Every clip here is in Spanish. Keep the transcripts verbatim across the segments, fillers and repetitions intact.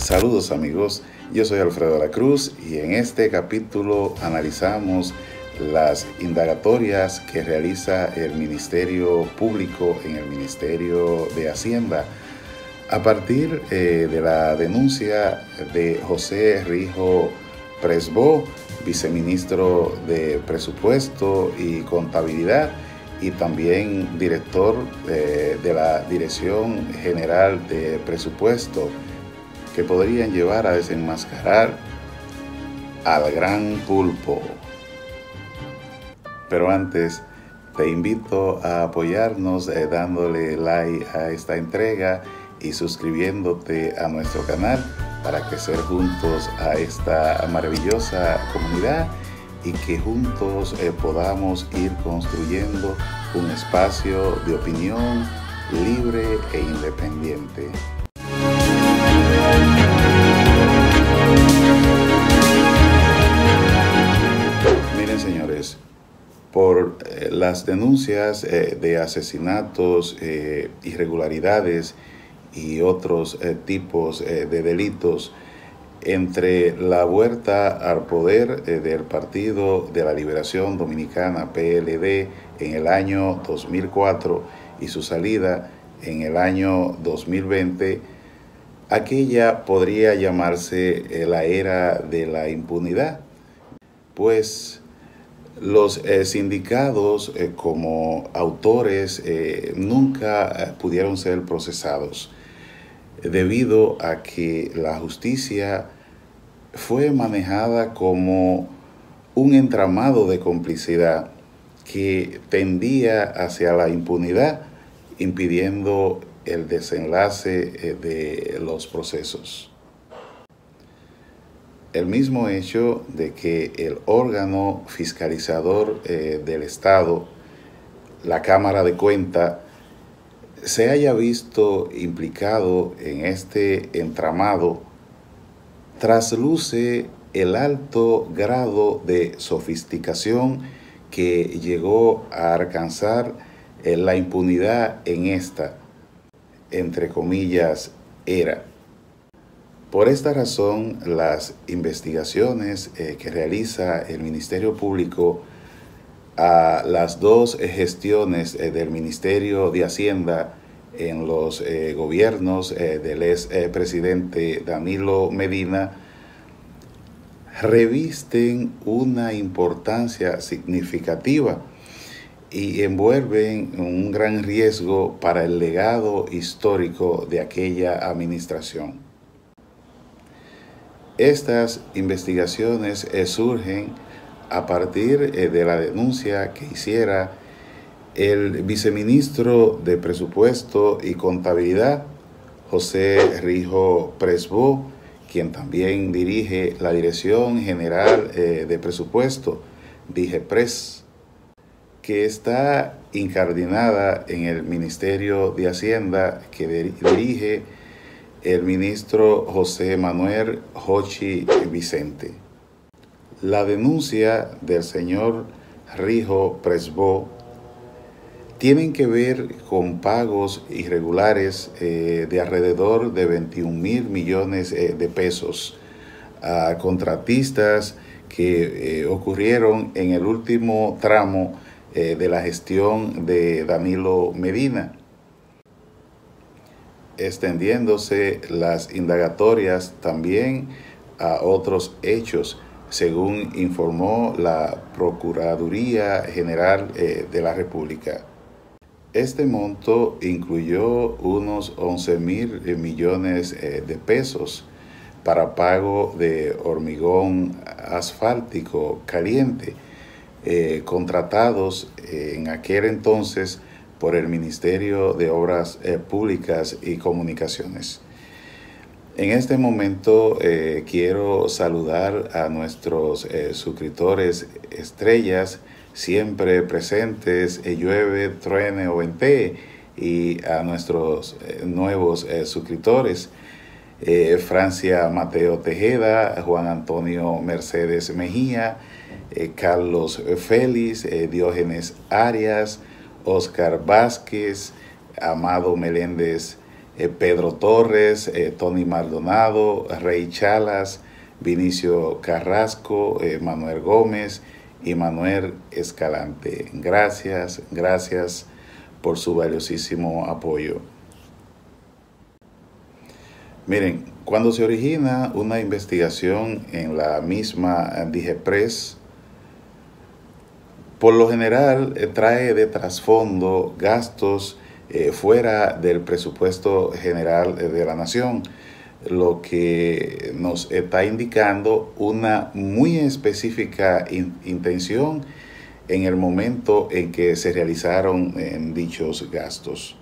Saludos amigos, yo soy Alfredo de la Cruz y en este capítulo analizamos las indagatorias que realiza el Ministerio Público en el Ministerio de Hacienda a partir eh, de la denuncia de José Rijo Presbó, viceministro de Presupuesto y Contabilidad y también director eh, de la Dirección General de Presupuesto, que podrían llevar a desenmascarar al gran pulpo. Pero antes, te invito a apoyarnos eh, dándole like a esta entrega y suscribiéndote a nuestro canal para crecer juntos a esta maravillosa comunidad y que juntos eh, podamos ir construyendo un espacio de opinión libre e independiente. Miren, señores, por eh, las denuncias eh, de asesinatos, eh, irregularidades y otros eh, tipos eh, de delitos entre la vuelta al poder eh, del Partido de la Liberación Dominicana, P L D, en el año dos mil cuatro y su salida en el año dos mil veinte, aquella podría llamarse eh, la era de la impunidad, pues los eh, sindicados eh, como autores eh, nunca eh, pudieron ser procesados debido a que la justicia fue manejada como un entramado de complicidad que tendía hacia la impunidad, impidiendo el desenlace eh, de los procesos. El mismo hecho de que el órgano fiscalizador eh, del Estado, la Cámara de Cuentas, se haya visto implicado en este entramado, trasluce el alto grado de sofisticación que llegó a alcanzar eh, la impunidad en esta, entre comillas, era. Por esta razón, las investigaciones eh, que realiza el Ministerio Público a las dos gestiones eh, del Ministerio de Hacienda en los eh, gobiernos eh, del ex eh, presidente Danilo Medina revisten una importancia significativa y envuelven un gran riesgo para el legado histórico de aquella administración. Estas investigaciones eh, surgen a partir eh, de la denuncia que hiciera el viceministro de Presupuesto y Contabilidad, José Rijo Presbó, quien también dirige la Dirección General eh, de Presupuesto, DIGEPRES, que está incardinada en el Ministerio de Hacienda que dirige el ministro José Manuel Jochi Vicente. La denuncia del señor Rijo Presbó tienen que ver con pagos irregulares eh, de alrededor de veintiún mil millones eh, de pesos a contratistas que eh, ocurrieron en el último tramo eh, de la gestión de Danilo Medina, extendiéndose las indagatorias también a otros hechos, según informó la Procuraduría General eh, de la República. Este monto incluyó unos once mil millones eh, de pesos para pago de hormigón asfáltico caliente, eh, contratados eh, en aquel entonces por el Ministerio de Obras eh, Públicas y Comunicaciones. En este momento eh, quiero saludar a nuestros eh, suscriptores estrellas, siempre presentes, eh, llueve, truene o ventee, y a nuestros eh, nuevos eh, suscriptores, eh, Francia Mateo Tejeda, Juan Antonio Mercedes Mejía, eh, Carlos Félix, eh, Diógenes Arias, Oscar Vázquez, Amado Meléndez eh, Pedro Torres, eh, Tony Maldonado, Rey Chalas, Vinicio Carrasco, eh, Manuel Gómez y Manuel Escalante. Gracias, gracias por su valiosísimo apoyo. Miren, cuando se origina una investigación en la misma DIGEPRES, por lo general eh, trae de trasfondo gastos eh, fuera del presupuesto general de la nación, lo que nos está indicando una muy específica in intención en el momento en que se realizaron eh, dichos gastos.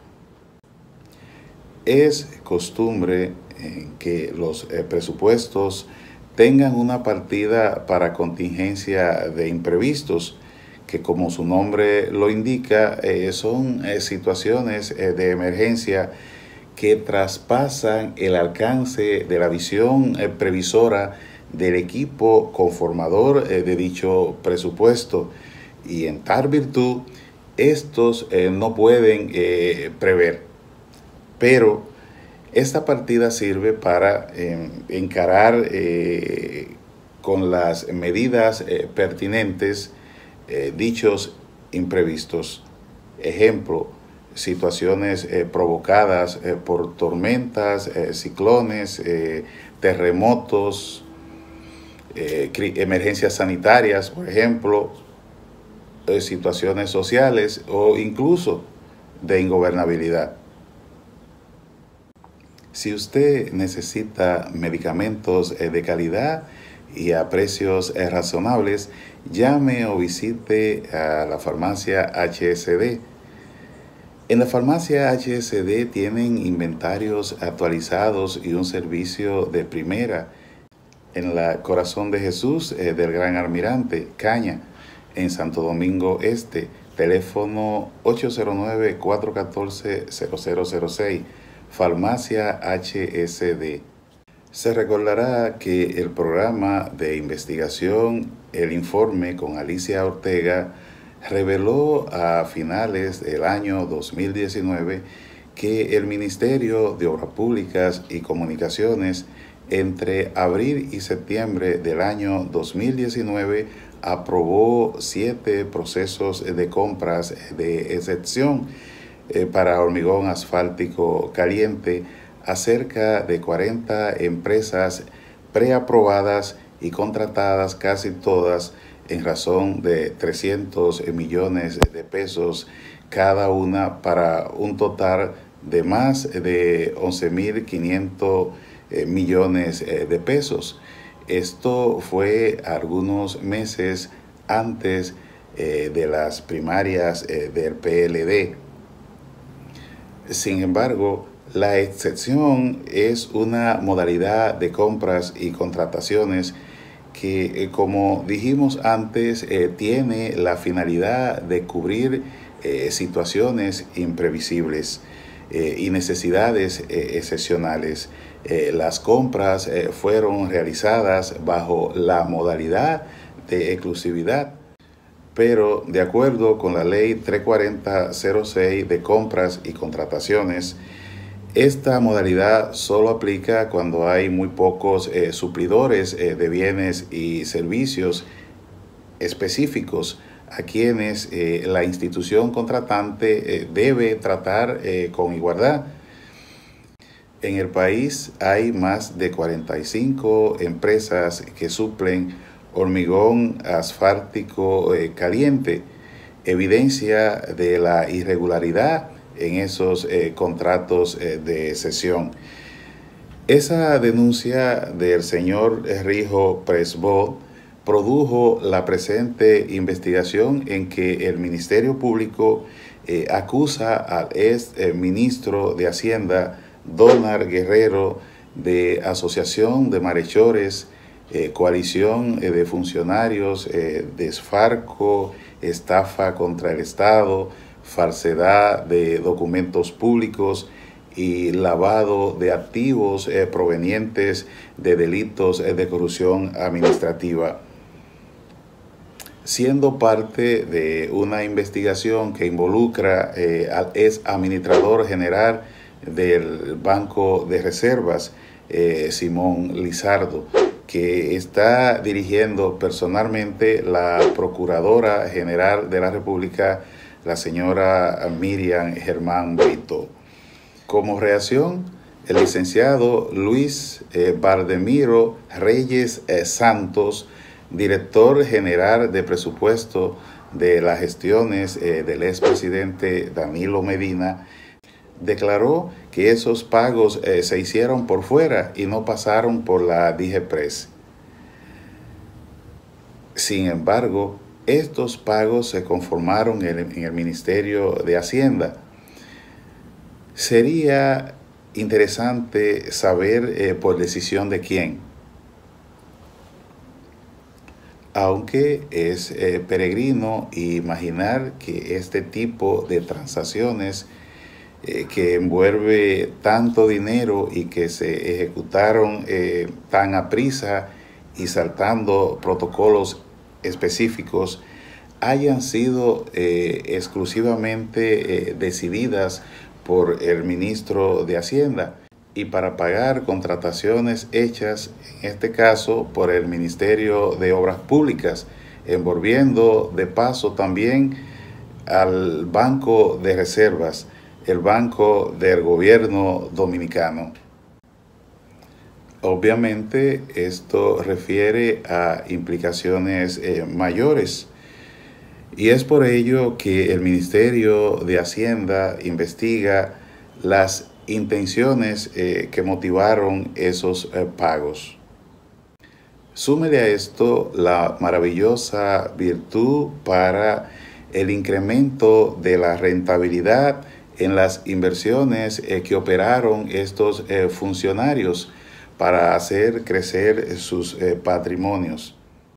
Es costumbre eh, que los eh, presupuestos tengan una partida para contingencia de imprevistos, que como su nombre lo indica, eh, son eh, situaciones eh, de emergencia que traspasan el alcance de la visión eh, previsora del equipo conformador eh, de dicho presupuesto, y en tal virtud estos eh, no pueden eh, prever. Pero esta partida sirve para eh, encarar eh, con las medidas eh, pertinentes eh, dichos imprevistos. Ejemplo, situaciones eh, provocadas eh, por tormentas, eh, ciclones, eh, terremotos, eh, emergencias sanitarias, por ejemplo, eh, situaciones sociales o incluso de ingobernabilidad. Si usted necesita medicamentos eh, de calidad y a precios eh, razonables, llame o visite a la farmacia H S D. En la farmacia H S D tienen inventarios actualizados y un servicio de primera en la Corazón de Jesús eh, del Gran Almirante, Caña, en Santo Domingo Este. Teléfono ocho cero nueve, cuatro uno cuatro, cero cero cero seis. Farmacia H S D. Se recordará que el programa de investigación El Informe con Alicia Ortega reveló a finales del año dos mil diecinueve que el Ministerio de Obras Públicas y Comunicaciones entre abril y septiembre del año dos mil diecinueve aprobó siete procesos de compras de excepción eh, para hormigón asfáltico caliente a cerca de cuarenta empresas preaprobadas y contratadas, casi todas en razón de trescientos millones de pesos cada una, para un total de más de once mil quinientos millones de pesos. Esto fue algunos meses antes eh, de las primarias eh, del P L D. Sin embargo, la excepción es una modalidad de compras y contrataciones que, eh, como dijimos antes, eh, tiene la finalidad de cubrir eh, situaciones imprevisibles eh, y necesidades eh, excepcionales. Eh, las compras eh, fueron realizadas bajo la modalidad de exclusividad, pero de acuerdo con la ley trescientos cuarenta cero seis de compras y contrataciones, esta modalidad solo aplica cuando hay muy pocos eh, suplidores eh, de bienes y servicios específicos a quienes eh, la institución contratante eh, debe tratar eh, con igualdad. En el país hay más de cuarenta y cinco empresas que suplen hormigón asfáltico eh, caliente, evidencia de la irregularidad en esos eh, contratos eh, de cesión. Esa denuncia del señor Rijo Presbot produjo la presente investigación en que el Ministerio Público eh, acusa al ex eh, ministro de Hacienda, Donald Guerrero, de asociación de malhechores, eh, coalición eh, de funcionarios, eh, desfalco, estafa contra el Estado, falsedad de documentos públicos y lavado de activos eh, provenientes de delitos eh, de corrupción administrativa, siendo parte de una investigación que involucra eh, al ex administrador general del Banco de Reservas, eh, Simón Lizardo, que está dirigiendo personalmente la Procuradora General de la República, la señora Miriam Germán Brito. Como reacción, el licenciado Luis eh, Valdemiro Reyes eh, Santos, director general de presupuesto de las gestiones eh, del expresidente Danilo Medina, declaró que esos pagos eh, se hicieron por fuera y no pasaron por la DIGEPRES. Sin embargo, estos pagos se conformaron en, en el Ministerio de Hacienda. Sería interesante saber eh, por decisión de quién. Aunque es eh, peregrino imaginar que este tipo de transacciones eh, que envuelve tanto dinero y que se ejecutaron eh, tan aprisa y saltando protocolos específicos hayan sido eh, exclusivamente eh, decididas por el ministro de Hacienda y para pagar contrataciones hechas, en este caso, por el Ministerio de Obras Públicas, envolviendo de paso también al Banco de Reservas, el Banco del Gobierno Dominicano. Obviamente, esto refiere a implicaciones eh, mayores, y es por ello que el Ministerio de Hacienda investiga las intenciones eh, que motivaron esos eh, pagos. Súmele a esto la maravillosa virtud para el incremento de la rentabilidad en las inversiones eh, que operaron estos eh, funcionarios para hacer crecer sus eh, patrimonios.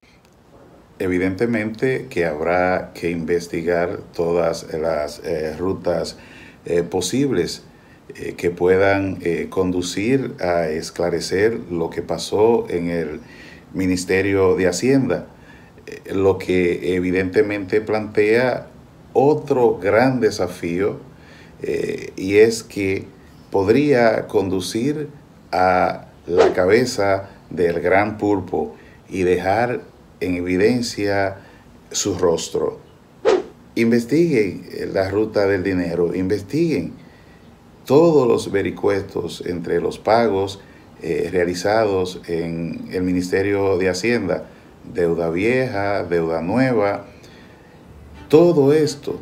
Evidentemente que habrá que investigar todas las eh, rutas eh, posibles eh, que puedan eh, conducir a esclarecer lo que pasó en el Ministerio de Hacienda, eh, lo que evidentemente plantea otro gran desafío eh, y es que podría conducir a la cabeza del gran pulpo y dejar en evidencia su rostro. Investiguen la ruta del dinero, investiguen todos los vericuetos entre los pagos eh, realizados en el Ministerio de Hacienda, deuda vieja, deuda nueva, todo esto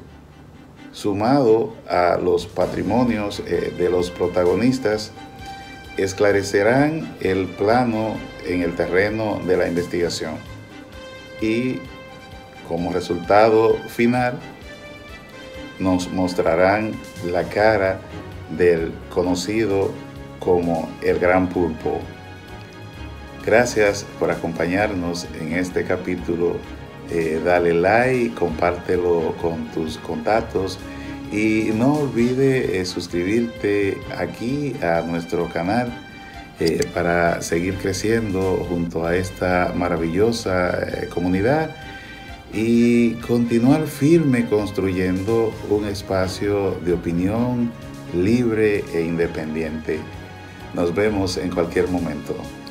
sumado a los patrimonios eh, de los protagonistas esclarecerán el plano en el terreno de la investigación. Y como resultado final nos mostrarán la cara del conocido como el Gran Pulpo. Gracias por acompañarnos en este capítulo. Eh, dale like, compártelo con tus contactos y no olvides eh, suscribirte aquí a nuestro canal Eh, para seguir creciendo junto a esta maravillosa eh, comunidad y continuar firme construyendo un espacio de opinión libre e independiente. Nos vemos en cualquier momento.